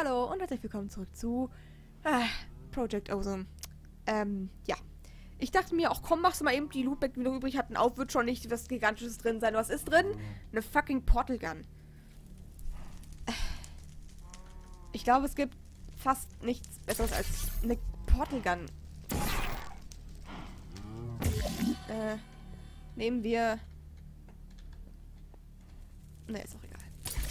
Hallo und herzlich willkommen zurück zu Project Ozone. Ja. Ich dachte mir, auch komm, machst du mal eben die Lootbag, die wir noch übrig hatten, auf, wird schon nicht was Gigantisches drin sein. Was ist drin? Eine fucking Portal Gun. Ich glaube, es gibt fast nichts Besseres als eine Portal Gun. Nehmen wir... Ne, ist auch egal.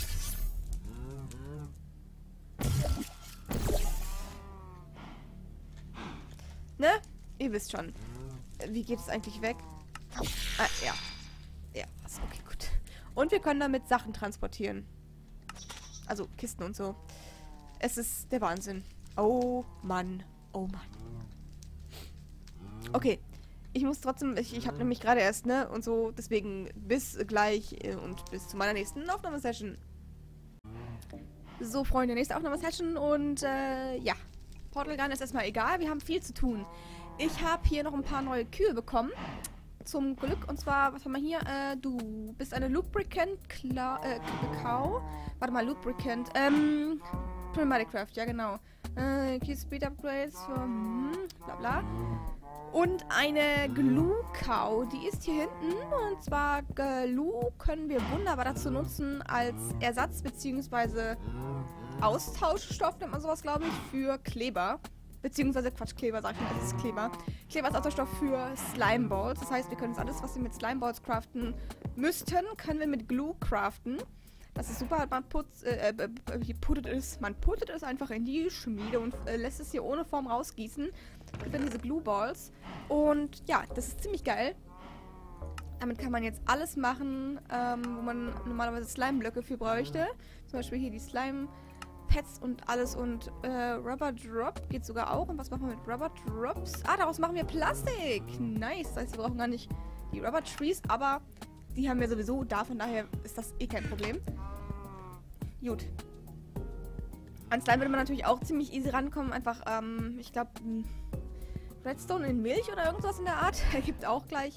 Ne? Ihr wisst schon. Wie geht es eigentlich weg? Ah, ja. Ja, okay, gut. Und wir können damit Sachen transportieren. Also Kisten und so. Es ist der Wahnsinn. Oh Mann. Oh Mann. Okay. Ich muss trotzdem, ich habe nämlich gerade erst, ne, und so, deswegen bis gleich und bis zu meiner nächsten Aufnahmesession. So, Freunde, nächste Aufnahmesession und, ja. Portal Gun ist erstmal egal, wir haben viel zu tun. Ich habe hier noch ein paar neue Kühe bekommen. Zum Glück, und zwar, was haben wir hier? Du bist eine Lubricant Cow. Warte mal, Lubricant, Prismatic Craft, ja genau. Key Speed Upgrades für, bla bla. Und eine Glue Cow, die ist hier hinten. Und zwar Glue können wir wunderbar dazu nutzen als Ersatz bzw. Austauschstoff, nennt man sowas, glaube ich, für Kleber. Beziehungsweise, Quatsch, Kleber, sag ich mal, das ist Kleber. Kleber ist Austauschstoff für Slimeballs. Das heißt, wir können alles, was wir mit Slimeballs craften müssten, können wir mit Glue craften. Das ist super, man puttet es einfach in die Schmiede und lässt es hier ohne Form rausgießen. Es gibt dann diese Glue Balls. Und ja, das ist ziemlich geil. Damit kann man jetzt alles machen, wo man normalerweise Slime-Blöcke für bräuchte. Zum Beispiel hier die Slime-Pads und alles. Und Rubber Drop geht sogar auch. Und was machen wir mit Rubber Drops? Ah, daraus machen wir Plastik. Nice. Das heißt, wir brauchen gar nicht die Rubber Trees, aber die haben wir sowieso da. Von daher ist das eh kein Problem. Gut. An Slime würde man natürlich auch ziemlich easy rankommen. Einfach, ich glaube, Redstone in Milch oder irgendwas in der Art. Ergibt auch gleich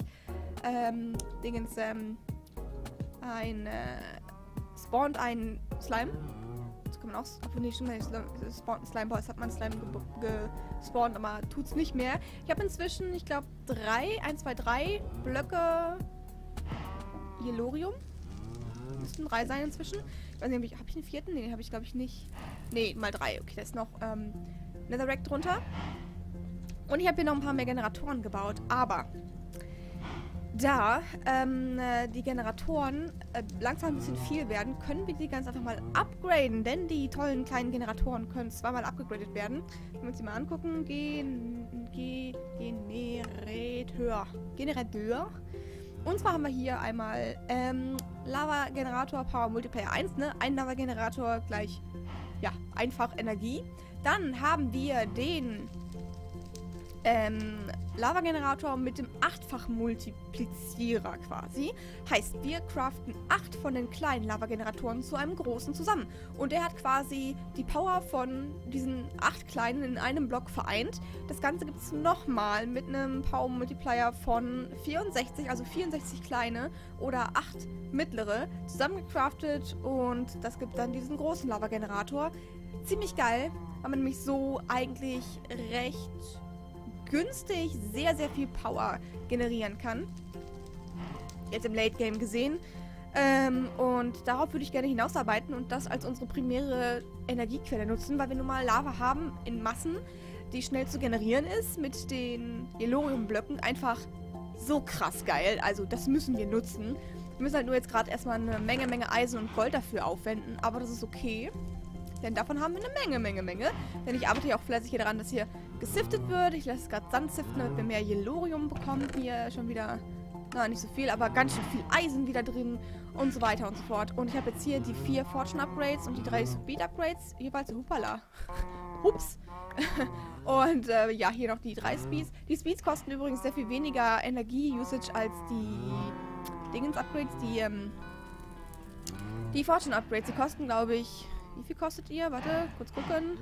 spawnt ein Slime. Das kann man auch, obwohl nicht schon Slimeballs hat man Slime gespawnt, aber tut's nicht mehr. Ich habe inzwischen, ich glaube, 1, 2, 3 Blöcke Yellorium. Müssten 3 sein inzwischen. Ich weiß nicht, habe ich einen 4.? Nee, habe ich glaube ich nicht. Nee, mal 3. Okay, da ist noch Netherrack drunter. Und ich habe hier noch ein paar mehr Generatoren gebaut, aber da die Generatoren langsam ein bisschen viel werden, können wir die ganz einfach mal upgraden, denn die tollen kleinen Generatoren können zweimal upgegradet werden. Wenn wir uns die mal angucken, Generateur. Und zwar haben wir hier einmal Lava-Generator Power Multiplayer 1, ne? Ein Lava-Generator gleich, ja, einfach Energie. Dann haben wir den Lava-Generator mit dem 8-fach-Multiplizierer quasi. Heißt, wir craften 8 von den kleinen Lava-Generatoren zu einem großen zusammen. Und der hat quasi die Power von diesen 8 kleinen in einem Block vereint. Das Ganze gibt es nochmal mit einem Power-Multiplier von 64, also 64 kleine oder 8 mittlere, zusammengecraftet. Und das gibt dann diesen großen Lava-Generator. Ziemlich geil, weil man nämlich so eigentlich recht günstig sehr, sehr viel Power generieren kann. Jetzt im Late Game gesehen. Und darauf würde ich gerne hinausarbeiten und das als unsere primäre Energiequelle nutzen, weil wir nun mal Lava haben in Massen, die schnell zu generieren ist, mit den Yellorium-Blöcken einfach so krass geil. Also das müssen wir nutzen. Wir müssen halt nur jetzt gerade erstmal eine Menge Eisen und Gold dafür aufwenden, aber das ist okay. Denn davon haben wir eine Menge. Denn ich arbeite ja auch fleißig hier daran, dass hier gesiftet wird. Ich lasse es gerade Sand siften, damit wir mehr Yellorium bekommen. Hier schon wieder, na, nicht so viel, aber ganz schön viel Eisen wieder drin und so weiter und so fort. Und ich habe jetzt hier die 4 Fortune Upgrades und die 3 Speed Upgrades. Jeweils, hupala. Ups. Und ja, hier noch die 3 Speeds. Die Speeds kosten übrigens sehr viel weniger Energie-Usage als die Dingens-Upgrades, die Fortune Upgrades. Die kosten, glaube ich, wie viel kostet ihr? Warte, kurz gucken.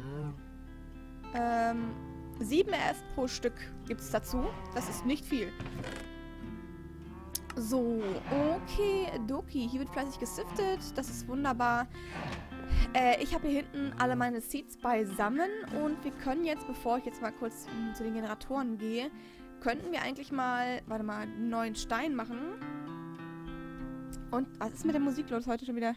7 erst pro Stück gibt es dazu. Das ist nicht viel. So, okay, Doki. Hier wird fleißig gesiftet. Das ist wunderbar. Ich habe hier hinten alle meine Seeds beisammen. Und wir können jetzt, bevor ich jetzt mal kurz zu den Generatoren gehe, könnten wir eigentlich mal, warte mal, einen neuen Stein machen. Und was ist mit der Musik los heute schon wieder?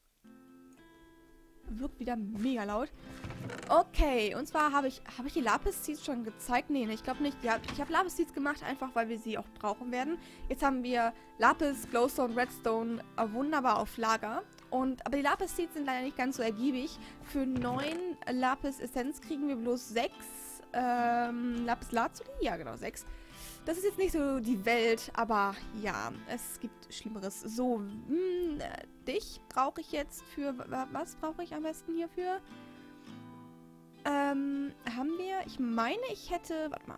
Wirkt wieder mega laut. Okay, und zwar habe ich die Lapis-Seeds schon gezeigt? Nee, ich glaube nicht. Ja, ich habe Lapis-Seeds gemacht, einfach weil wir sie auch brauchen werden. Jetzt haben wir Lapis, Glowstone, Redstone wunderbar auf Lager. Aber die Lapis-Seeds sind leider nicht ganz so ergiebig. Für 9 Lapis-Essenz kriegen wir bloß 6 Lapis-Lazuli. Ja, genau, 6. Das ist jetzt nicht so die Welt, aber ja, es gibt Schlimmeres. So, dich brauche ich jetzt für... Was brauche ich am besten hierfür? Haben wir... Ich meine, ich hätte... Warte mal.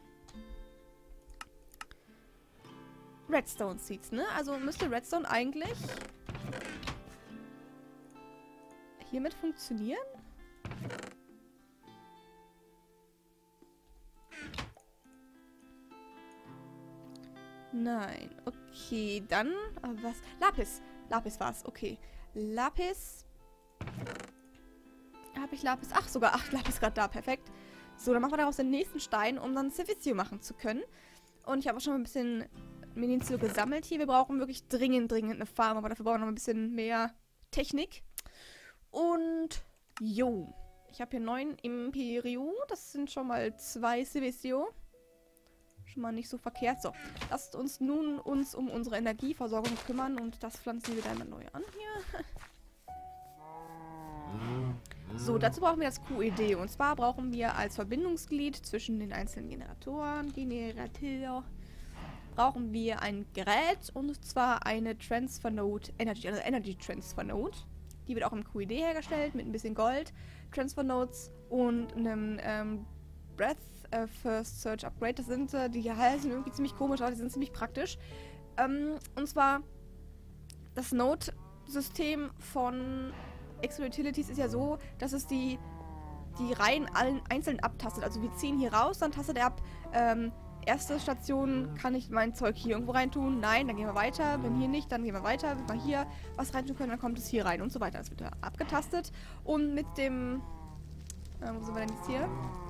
Redstone Seeds, ne? Also müsste Redstone eigentlich hiermit funktionieren? Nein. Okay, dann... was? Lapis. Lapis war's. Okay. Lapis. Habe ich Lapis? Ach, sogar 8 Lapis gerade da. Perfekt. So, dann machen wir daraus den nächsten Stein, um dann Servicio machen zu können. Und ich habe auch schon mal ein bisschen Minizio gesammelt hier. Wir brauchen wirklich dringend eine Farm, aber dafür brauchen wir noch ein bisschen mehr Technik. Und, jo. Ich habe hier 9 Imperio. Das sind schon mal 2 Servicio. Schon mal nicht so verkehrt. So, lasst uns nun um unsere Energieversorgung kümmern und das pflanzen wir dann mal neu an hier. So, dazu brauchen wir das QED. Und zwar brauchen wir als Verbindungsglied zwischen den einzelnen Generatoren, brauchen wir ein Gerät und zwar eine Transfer Node Energy, also Energy Transfer Node. Die wird auch im QED hergestellt mit ein bisschen Gold, Transfer Nodes und einem Breath First Search Upgrade. Das sind, die heißen irgendwie ziemlich komisch, aber die sind ziemlich praktisch. Und zwar das Node-System von Exo Utilities ist ja so, dass es die Reihen allen einzeln abtastet. Also wir ziehen hier raus, dann tastet er ab, erste Station, kann ich mein Zeug hier irgendwo reintun? Nein, dann gehen wir weiter. Wenn hier nicht, dann gehen wir weiter. Wenn wir hier was reintun können, dann kommt es hier rein und so weiter. Das wird da abgetastet. Und mit dem... wo sind wir denn jetzt hier?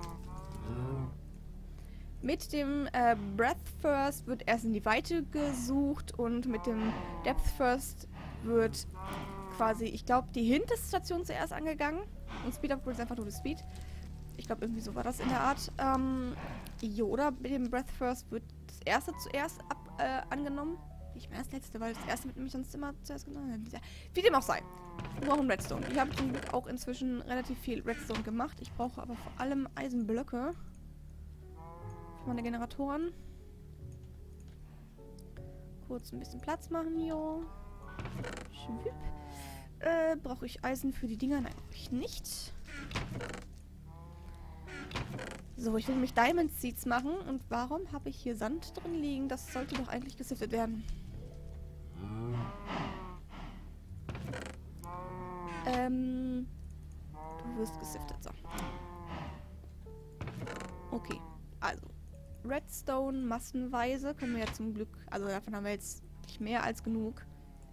Mit dem Breath First wird erst in die Weite gesucht und mit dem Depth First wird quasi, ich glaube, die hinterste Station zuerst angegangen. Und Speed Upgrade ist einfach nur das Speed. Ich glaube, irgendwie so war das in der Art. Oder mit dem Breath First wird das erste zuerst angenommen. Nicht mehr das letzte, weil das erste wird nämlich sonst immer zuerst genommen. Wie dem auch sei. Wir brauchen Redstone. Ich habe zum Glück auch inzwischen relativ viel Redstone gemacht. Ich brauche aber vor allem Eisenblöcke für meine Generatoren. Kurz ein bisschen Platz machen hier. Schwupp. Brauche ich Eisen für die Dinger? Nein, brauche ich nicht. So, ich will nämlich Diamond Seeds machen. Und warum habe ich hier Sand drin liegen? Das sollte doch eigentlich gesiftet werden. Du wirst gesiftet. So. Okay, also. Redstone massenweise können wir ja zum Glück... Also davon haben wir jetzt nicht mehr als genug.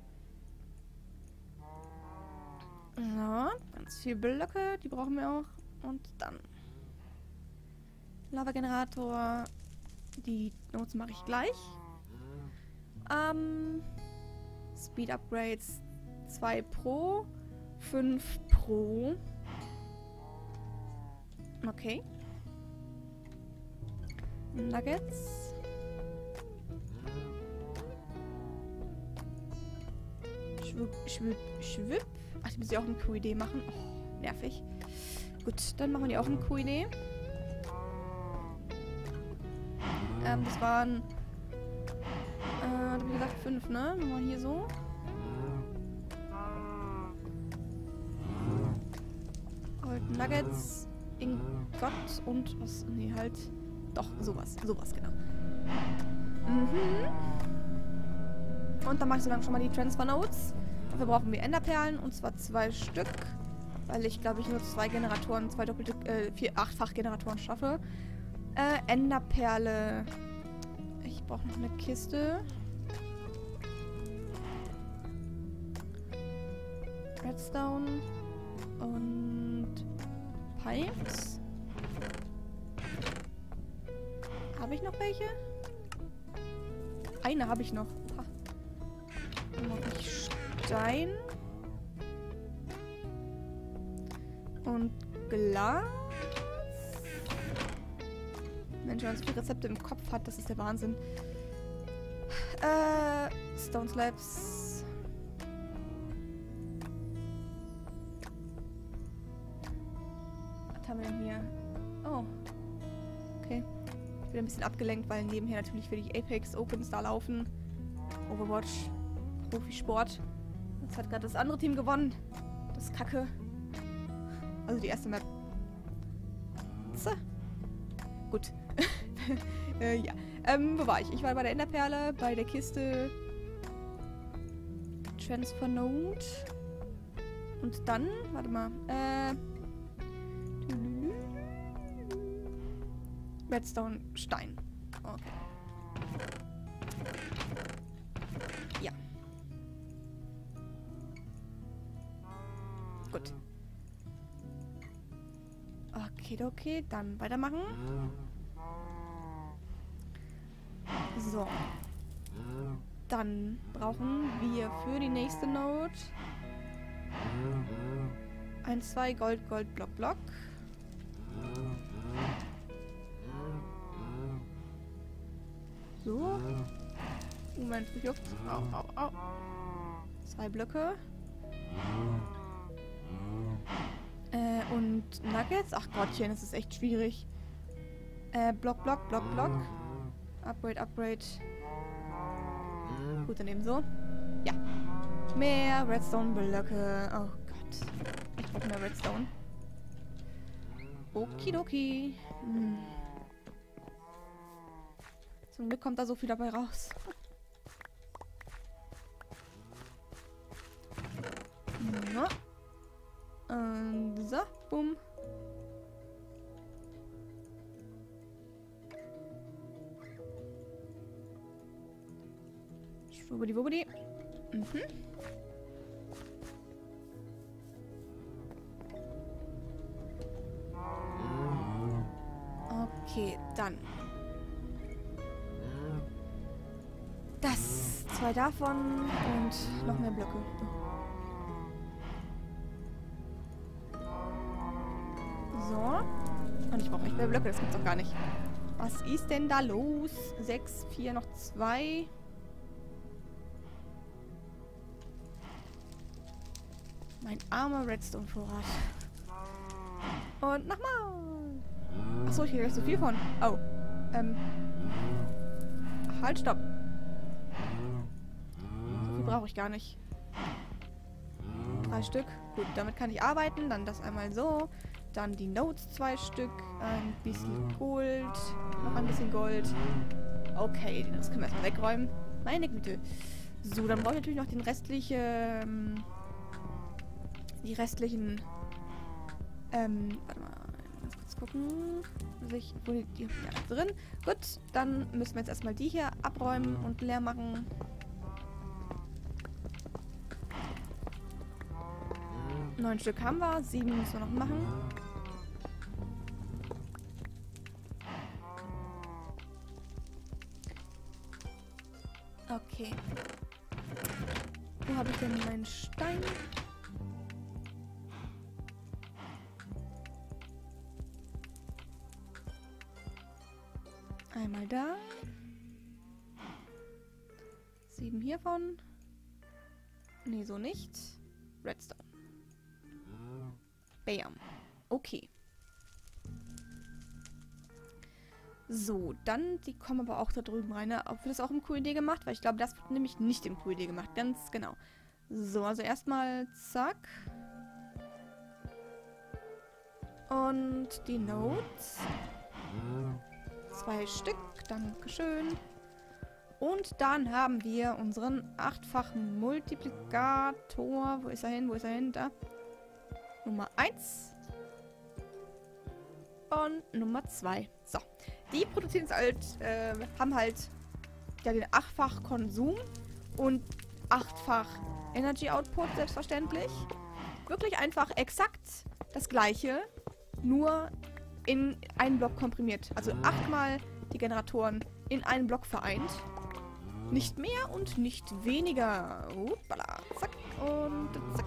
Ja, ganz viele Blöcke, die brauchen wir auch. Und dann Lava-Generator. Die Notes mache ich gleich. Speed Upgrades 2 pro, 5 pro. Okay. Nuggets. Schwupp. Ach, die müssen ja auch ein QED machen. Oh, nervig. Gut, dann machen wir die auch ein QED. Das waren... wie gesagt, 5, ne? Machen wir hier so. Gold Nuggets, Ingot und was? Nee, halt... Doch, sowas. Sowas, genau. Und dann mache ich so lange schon mal die Transfer Nodes. Dafür brauchen wir Enderperlen, und zwar 2 Stück. Weil ich, glaube ich, nur 2 Generatoren, 2 doppelte, 8-fach Generatoren schaffe. Enderperle. Ich brauche noch eine Kiste. Redstone und Pipes. Habe ich noch welche? Eine habe ich noch. Ha. Dann mache ich Stein. Und Glas. Mensch, wenn man so viele Rezepte im Kopf hat, das ist der Wahnsinn. Stone Slabs. Was haben wir denn hier? Oh. Okay. Ich bin ein bisschen abgelenkt, weil nebenher natürlich will ich Apex Opens da laufen. Overwatch. Profisport. Jetzt hat gerade das andere Team gewonnen. Das ist Kacke. Also die erste Map. So. Gut. Ja. Wo war ich? Ich war bei der Enderperle, bei der Kiste Transfer Node. Und dann, warte mal, Redstone Stein. Okay. Ja. Gut. Okay, dann weitermachen. So. Dann brauchen wir für die nächste Node 1, 2 Gold, Block. So. Moment, mich juckt. Au. 2 Blöcke. Und Nuggets? Ach Gottchen, das ist echt schwierig. Block. Upgrade. Gut, dann eben so. Ja. Mehr Redstone-Blöcke. Oh Gott. Ich brauche mehr Redstone. Okidoki. Zum Glück kommt da so viel dabei raus. Na. Und so, bumm. Schwubbidi-wubbidi. Okay, dann. Das. 2 davon und noch mehr Blöcke. So. Und ich brauche echt mehr Blöcke, das gibt's doch gar nicht. Was ist denn da los? 6, 4, noch 2. Mein armer Redstone-Vorrat. Und nochmal. Achso, ich kriege gleich so viel von. Oh. Halt, stopp. So viel brauche ich gar nicht. 3 Stück. Gut, damit kann ich arbeiten. Dann das einmal so. Dann die Nodes 2 Stück. Ein bisschen Gold. Noch ein bisschen Gold. Okay, das können wir erstmal wegräumen. Meine Güte. So, dann brauche ich natürlich noch den restlichen... die restlichen... warte mal. Ganz kurz gucken. Wo die ja, drin. Gut, dann müssen wir jetzt erstmal die hier abräumen und leer machen. Neun Stück haben wir. 7 müssen wir noch machen. Okay. Wo habe ich denn meinen Stein? Einmal da. 7 hiervon. Nee, so nicht. Redstone. Bam. Okay. So, dann, die kommen aber auch da drüben rein. Ne? Wird das auch im QED gemacht? Weil ich glaube, das wird nämlich nicht im QED gemacht. Ganz genau. So, also erstmal zack. Und die Nodes. 2 Stück. Dankeschön. Und dann haben wir unseren 8-fachen Multiplikator. Wo ist er hin? Da. Nummer 1. Und Nummer 2. So. Die produzieren es halt, haben halt ja, den 8-fach Konsum und 8-fach Energy Output, selbstverständlich. wirklich einfach exakt das gleiche, nur in einen Block komprimiert. Also 8-mal die Generatoren in einen Block vereint. Nicht mehr und nicht weniger. Hoppala. Zack und zack.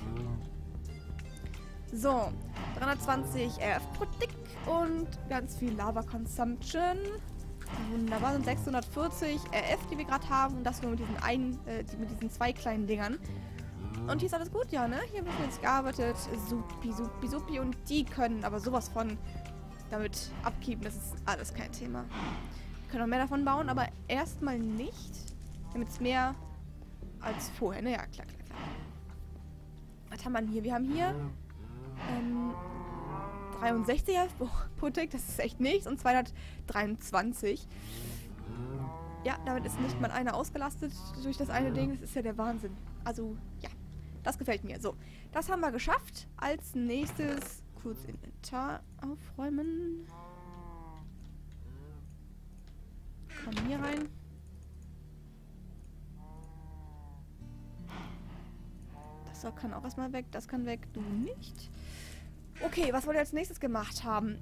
So, 320 RF pro Tick und ganz viel Lava Consumption. Wunderbar, sind 640 RF, die wir gerade haben. Und das nur mit diesen 2 kleinen Dingern. Und hier ist alles gut, ja, ne? Hier wird jetzt gearbeitet. Supi, supi, supi. Und die können aber sowas von damit abkeepen. Das ist alles kein Thema. Wir können noch mehr davon bauen, aber erstmal nicht. Damit es mehr als vorher, ne? Ja, klar, klar, klar. Was haben wir denn hier? Wir haben hier 63 pro Tick, das ist echt nichts. Und 223. Ja, damit ist nicht mal einer ausgelastet durch das eine Ding. Das ist ja der Wahnsinn. Also, ja. Das gefällt mir. So, das haben wir geschafft. Als nächstes kurz Inventar aufräumen. Komm hier rein. Das kann auch erstmal weg. Das kann weg. Du nicht. Okay, was wollt ihr als nächstes gemacht haben?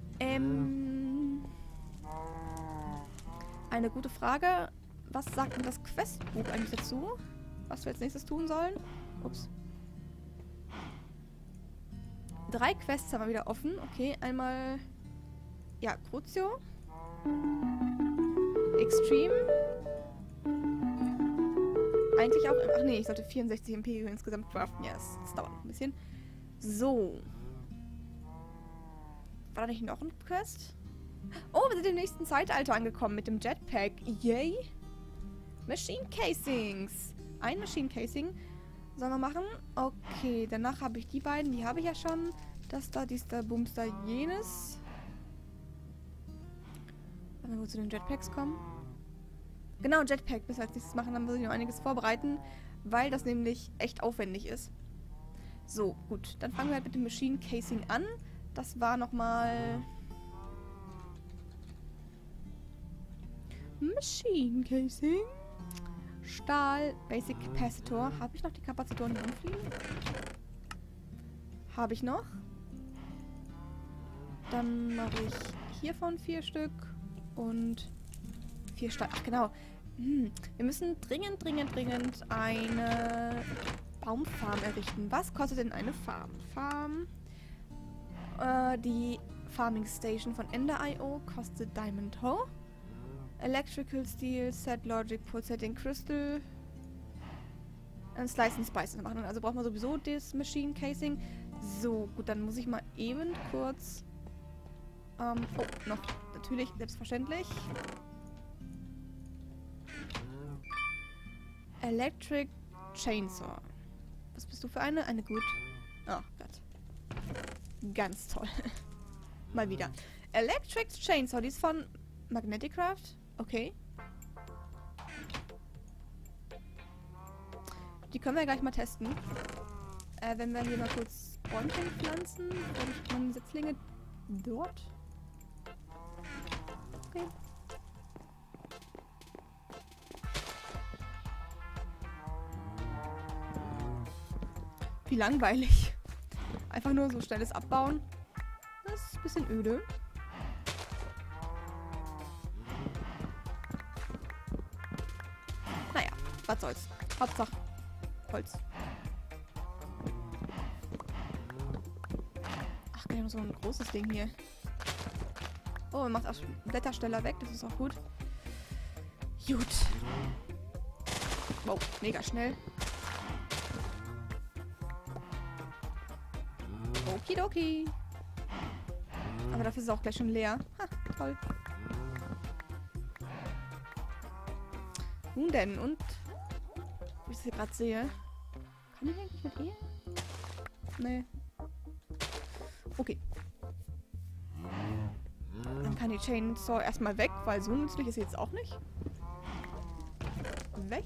Eine gute Frage. Was sagt denn das Questbuch eigentlich dazu? Was wir als nächstes tun sollen? Ups. 3 Quests haben wir wieder offen. Okay, einmal... Ja, Crucio. Extreme. Eigentlich auch... Ach nee, ich sollte 64 Imperium insgesamt craften. Ja, das dauert noch ein bisschen. So. War da nicht noch ein Quest? Oh, wir sind im nächsten Zeitalter angekommen mit dem Jetpack. Yay. Machine Casings. Ein Machine Casing. Sollen wir machen? Okay, danach habe ich die beiden. Die habe ich ja schon. Das da, dies da, Bums da, jenes. Wenn wir wohl zu den Jetpacks kommen. Genau, Jetpack. Bis wir als nächstes machen, dann muss ich noch einiges vorbereiten. Weil das nämlich echt aufwendig ist. So, gut. Dann fangen wir halt mit dem Machine Casing an. Das war nochmal... Machine Casing. Stahl, Basic Capacitor. Habe ich noch die Kapazitoren hier rumfliegen? Habe ich noch. Dann mache ich hiervon 4 Stück und 4 Stahl. Ach genau. Wir müssen dringend eine Baumfarm errichten. Was kostet denn eine Farm? Die Farming Station von Ender.io kostet Diamond Hoe. Electrical Steel, Set Logic, Pulsating Crystal und Slice and Spices machen. Also braucht man sowieso das Machine Casing. So, gut, dann muss ich mal eben kurz... oh, noch natürlich, selbstverständlich. Electric Chainsaw. Was bist du für eine? Eine gut. Oh Gott. Ganz toll. Mal wieder. Electric Chainsaw, die ist von Magneticraft. Okay. Die können wir ja gleich mal testen. Wenn wir hier mal kurz Bäumchen pflanzen. Und man Setzlinge dort. Okay. Wie langweilig. Einfach nur so schnelles Abbauen. Das ist ein bisschen öde. Naja, was soll's. Hauptsache Holz. Ach, wir haben so ein großes Ding hier. Oh, man macht auch Blättersteller weg. Das ist auch gut. Gut. Wow, mega schnell. Okidoki. Aber dafür ist es auch gleich schon leer. Ha, toll. Nun denn, und... Wie ich es hier gerade sehe. Kann ich eigentlich mit ihr? Nee. Okay. Dann kann die Chainsaw erstmal weg, weil so nützlich ist sie jetzt auch nicht. Weg.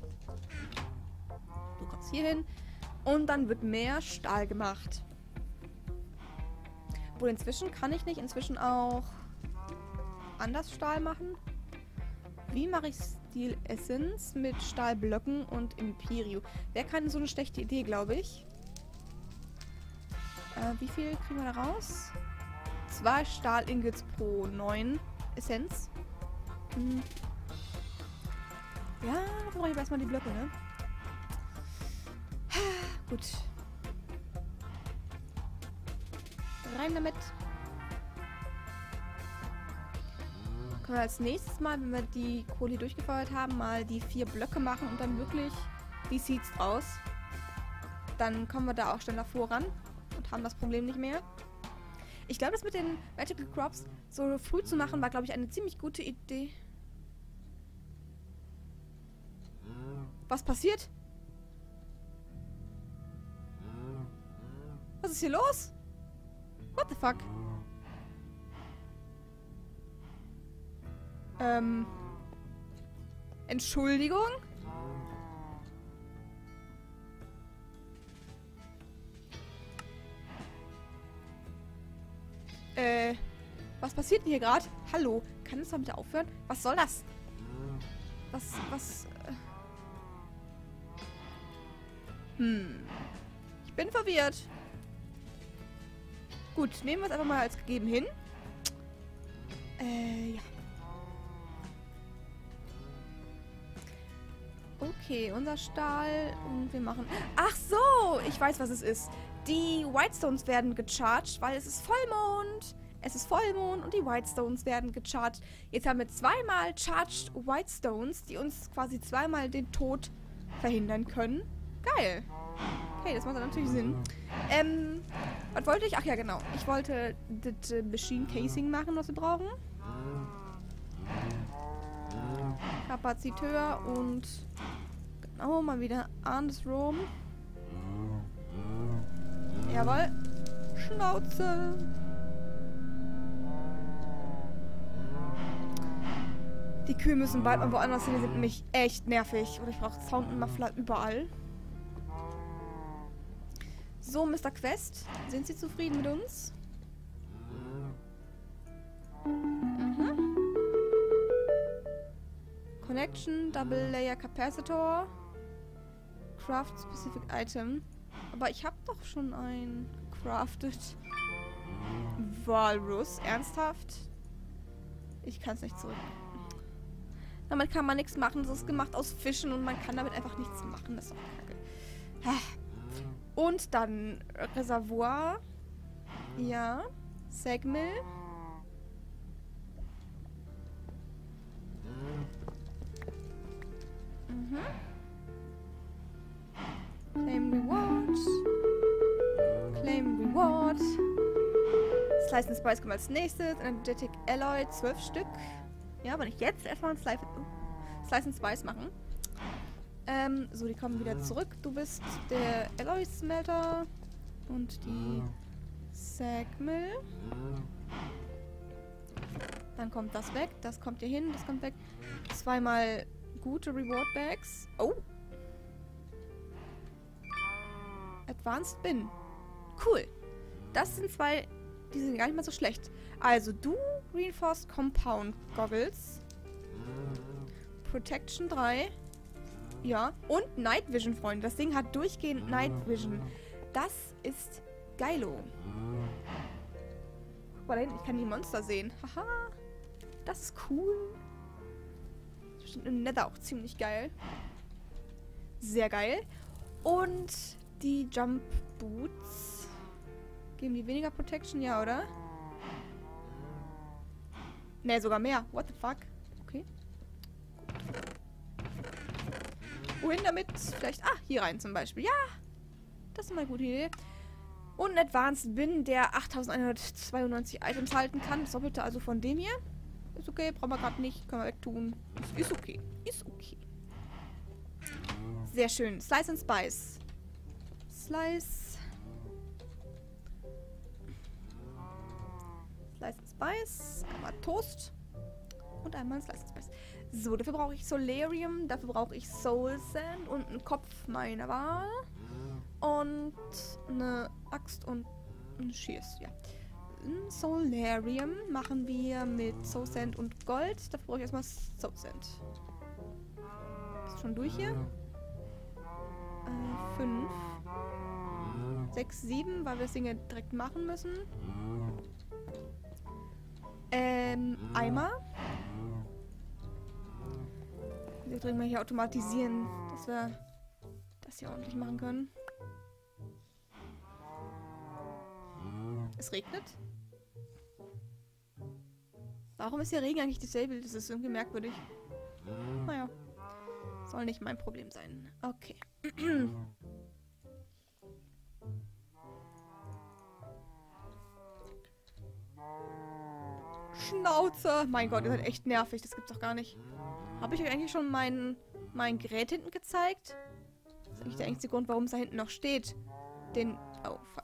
Du kommst hier hin. Und dann wird mehr Stahl gemacht. Obwohl inzwischen kann ich nicht inzwischen auch anders Stahl machen. Wie mache ich Steel Essence mit Stahlblöcken und Imperio? Wäre keine so eine schlechte Idee, glaube ich. Wie viel kriegen wir da raus? 2 Stahl-Ingots pro 9 Essenz. Hm. Ja, dafür brauche ich erstmal die Blöcke, ne? Gut. Rein damit. Können wir als nächstes mal, wenn wir die Kohle durchgefeuert haben, mal die 4 Blöcke machen und dann wirklich die Seeds draus. Dann kommen wir da auch schneller voran und haben das Problem nicht mehr. Ich glaube, das mit den Magical Crops so früh zu machen, war, glaube ich, eine ziemlich gute Idee. Was passiert? Was ist hier los? What the fuck? Entschuldigung? Was passiert denn hier gerade? Hallo, kann das mal bitte aufhören? Was soll das? Was? Ich bin verwirrt. Gut, nehmen wir es einfach mal als gegeben hin. Ja. Okay, unser Stahl und wir machen... Ach so, ich weiß, was es ist. Die Whitestones werden gecharged, weil es ist Vollmond. Es ist Vollmond und die Whitestones werden gecharged. Jetzt haben wir 2-mal Charged Whitestones, die uns quasi 2-mal den Tod verhindern können. Geil. Okay, das macht dann natürlich Sinn. Was wollte ich? Ach ja, genau. Ich wollte das Machine Casing machen, was wir brauchen. Kapaziteur und genau, mal wieder andersrum. Jawohl. Schnauze. Die Kühe müssen bald mal woanders hin, die sind nämlich echt nervig. Oder ich brauche Soundmuffler überall. So, Mr. Quest. Sind Sie zufrieden mit uns? Mhm. Connection, Double Layer Capacitor. Craft Specific Item. Aber ich habe doch schon ein crafted. Walrus. Ernsthaft? Ich kann es nicht zurück. Damit kann man nichts machen. Das ist gemacht aus Fischen und man kann damit einfach nichts machen. Das ist doch kacke. Und dann Reservoir. Ja. Sagmill. Mhm. Claim Reward. Claim Reward. Slice and Spice kommt als nächstes. Energetic Alloy 12 Stück. Ja, aber nicht jetzt. Erstmal ein Slice and Spice machen. So, die kommen wieder zurück. Du bist der Alloy Smelter. Und die Sagmill. Dann kommt das weg. Das kommt hier hin. Das kommt weg. 2-mal gute Reward Bags. Oh. Advanced Bin. Cool. Das sind 2, die sind gar nicht mal so schlecht. Also du Reinforced Compound Goggles. Protection 3. Ja. Und Night Vision, Freunde. Das Ding hat durchgehend Night Vision. Das ist geilo. Guck mal da hinten, ich kann die Monster sehen. Haha. Das ist cool. Das ist bestimmt im Nether auch ziemlich geil. Sehr geil. Und die Jump Boots. Geben die weniger Protection? Ja, oder? Ne, sogar mehr. What the fuck? Okay. Wohin damit? Vielleicht... Ah, hier rein zum Beispiel. Ja! Das ist mal eine gute Idee. Und ein Advanced Bin, der 8192 Items halten kann. Das Doppelte also von dem hier. Ist okay, brauchen wir gerade nicht. Können wir wegtun. Ist okay. Ist okay. Sehr schön. Slice and Spice. Slice. Slice and Spice. Einmal Toast. Und einmal Slice and Spice. So, dafür brauche ich Solarium. Dafür brauche ich Soul Sand und einen Kopf meiner Wahl. Und eine Axt und ein Shears. Ja. Solarium machen wir mit Soul Sand und Gold. Dafür brauche ich erstmal Soul Sand. Bist du schon durch hier? 5. 6, 7, weil wir das Ding ja direkt machen müssen. Eimer. Wir dringend mal hier automatisieren, dass wir das hier ordentlich machen können. Es regnet. Warum ist hier Regen eigentlich disabled? Das ist irgendwie merkwürdig. Naja. Soll nicht mein Problem sein. Okay. Schnauze! Mein Gott, ihr seid echt nervig. Das gibt's doch gar nicht. Habe ich euch eigentlich schon mein Gerät hinten gezeigt? Das ist eigentlich der einzige Grund, warum es da hinten noch steht. Oh, fuck.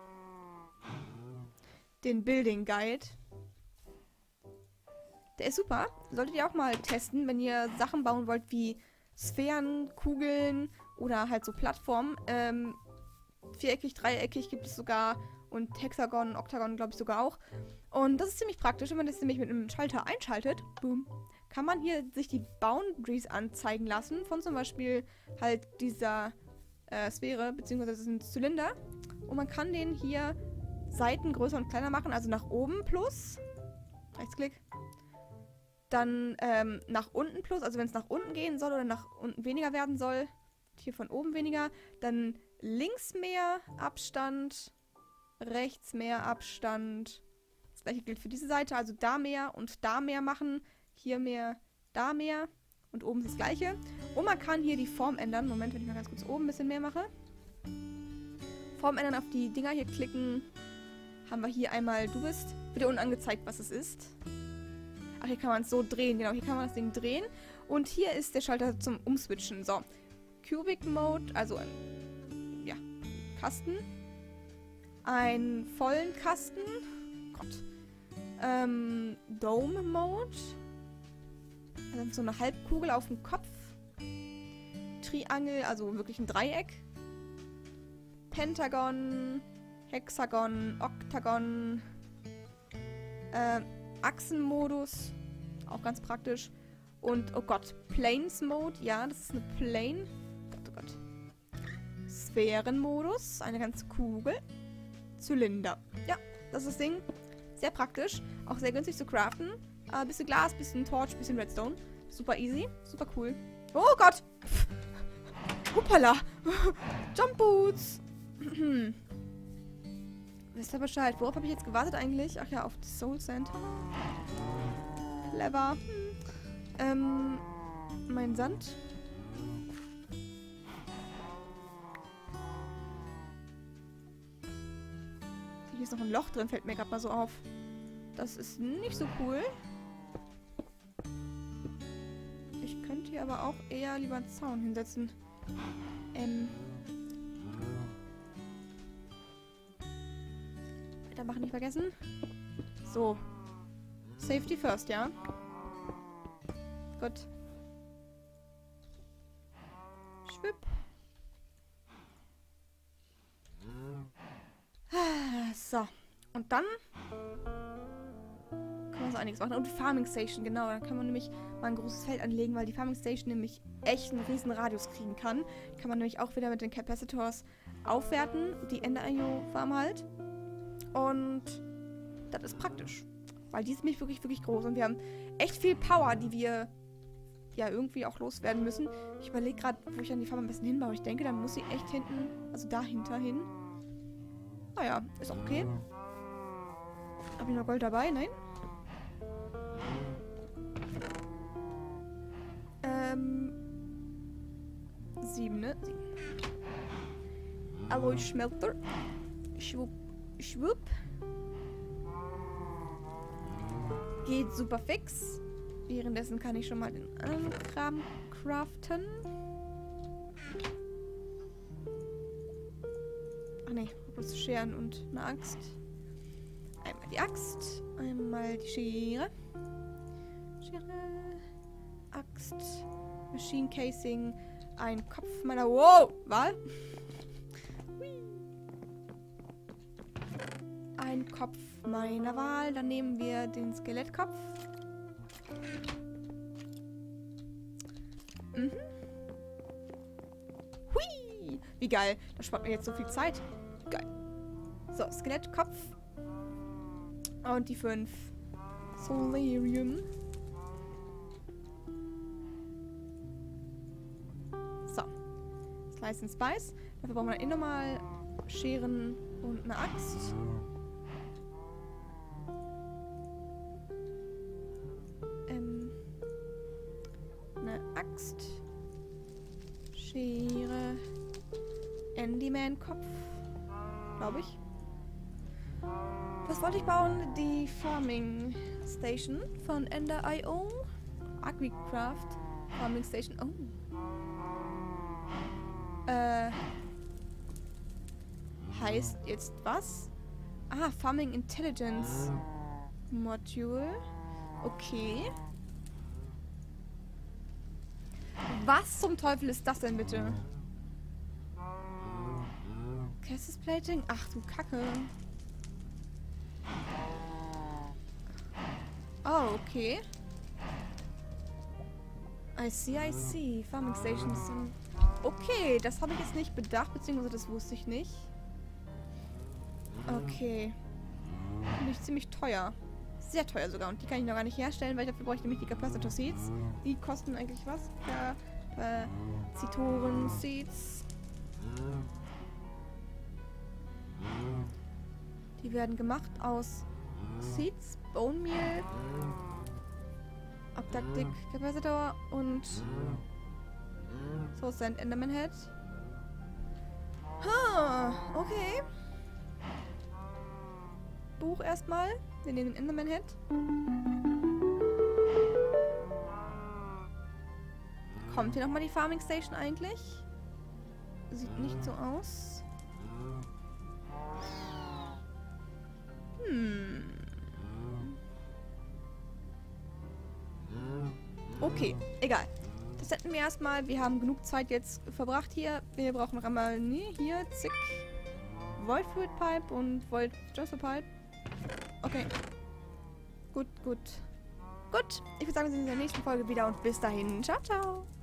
Den Building Guide. Der ist super. Solltet ihr auch mal testen, wenn ihr Sachen bauen wollt wie Sphären, Kugeln oder halt so Plattformen. Viereckig, dreieckig gibt es sogar. Und Hexagon, Oktagon glaube ich sogar auch. Und das ist ziemlich praktisch. Wenn man das nämlich mit einem Schalter einschaltet, boom, kann man hier sich die Boundaries anzeigen lassen. Von zum Beispiel halt dieser Sphäre, beziehungsweise das ist ein Zylinder. Und man kann den hier Seiten größer und kleiner machen. Also nach oben plus. Rechtsklick. Dann nach unten plus. Also wenn es nach unten gehen soll oder nach unten weniger werden soll. Hier von oben weniger. Dann links mehr Abstand. Rechts mehr Abstand. Das gleiche gilt für diese Seite. Also da mehr und da mehr machen. Hier mehr, da mehr. Und oben ist das gleiche. Und man kann hier die Form ändern. Moment, wenn ich mal ganz kurz oben ein bisschen mehr mache. Form ändern, auf die Dinger hier klicken. Haben wir hier einmal, du bist. Wird dir unten angezeigt, was es ist. Ach, hier kann man es so drehen. Genau, hier kann man das Ding drehen. Und hier ist der Schalter zum Umswitchen. So. Cubic Mode, also ein Kasten. Einen vollen Kasten. Gott. Dome Mode. Also so eine Halbkugel auf dem Kopf. Triangel, also wirklich ein Dreieck. Pentagon. Hexagon. Oktagon. Achsenmodus. Auch ganz praktisch. Und, oh Gott, Planes Mode. Ja, das ist eine Plane. Oh Gott. Sphärenmodus. Eine ganze Kugel. Zylinder. Ja, das ist das Ding. Sehr praktisch. Auch sehr günstig zu craften. Bisschen Glas, bisschen Torch, bisschen Redstone. Super easy. Super cool. Oh Gott! Hoppala! Jump Boots! Wisst ihr Bescheid? Worauf habe ich jetzt gewartet eigentlich? Ach ja, auf das Soul Center. Clever. Mein Sand. Hier ist noch ein Loch drin, fällt mir gerade mal so auf. Das ist nicht so cool. Ich könnte hier aber auch eher lieber einen Zaun hinsetzen. Weitermachen nicht vergessen. So. Safety first, ja? Gut. Schwipp. So. Und dann kann man so einiges machen. Und die Farming Station, genau. Dann kann man nämlich mal ein großes Feld anlegen, weil die Farming Station nämlich echt einen riesen Radius kriegen kann. Kann man nämlich auch wieder mit den Capacitors aufwerten. Die Ender-IO-Farm halt. Und das ist praktisch. Weil die ist nämlich wirklich, wirklich groß. Und wir haben echt viel Power, die wir ja irgendwie auch loswerden müssen. Ich überlege gerade, wo ich an die Farm am besten hinbaue. Ich denke, dann muss sie echt hinten, also dahinter hin. Naja, ist auch okay. Habe ich noch Gold dabei? Nein. 7, ne? 7. Alloy Schmelter. Schwupp. Schwupp. Geht super fix. Währenddessen kann ich schon mal den anderen Kram craften. Ach ne, bloß Scheren und eine Axt. Einmal die Axt, einmal die Schere. Schere, Axt, Machine Casing, ein Kopf meiner Wahl. Ein Kopf meiner Wahl. Dann nehmen wir den Skelettkopf. Mhm. Hui! Wie geil. Das spart mir jetzt so viel Zeit. Geil. So, Skelettkopf. Und die 5 Solarium. So. Slice and Spice. Dafür brauchen wir nochmal Scheren und eine Axt. Eine Axt. Schere. Endyman-Kopf. Glaube ich. Was wollte ich bauen? Die Farming Station von Ender.io. Agricraft Farming Station. Oh. Heißt jetzt was? Ah, Farming Intelligence Module. Okay. Was zum Teufel ist das denn bitte? Cassis Plating? Ach du Kacke. Oh, okay. I see. Farming Stations. Okay, das habe ich jetzt nicht bedacht, beziehungsweise das wusste ich nicht. Okay. Finde ich ziemlich teuer. Sehr teuer sogar. Und die kann ich noch gar nicht herstellen, weil dafür brauche ich nämlich die Capacitor Seeds. Die kosten eigentlich was? Kapazitoren Seeds. Die werden gemacht aus Seeds, Bone Meal, Abductic Capacitor und Soul Sand Enderman Head. Okay. Buch erstmal. Wir nehmen den Enderman Head. Kommt hier nochmal die Farming Station eigentlich? Sieht nicht so aus. Okay, egal. Das hätten wir erstmal. Wir haben genug Zeit jetzt verbracht hier. Wir brauchen noch einmal, hier, zick. Void Fluid Pipe und Void Jasper Pipe. Okay. Gut. Ich würde sagen, wir sehen uns in der nächsten Folge wieder und bis dahin. Ciao, ciao.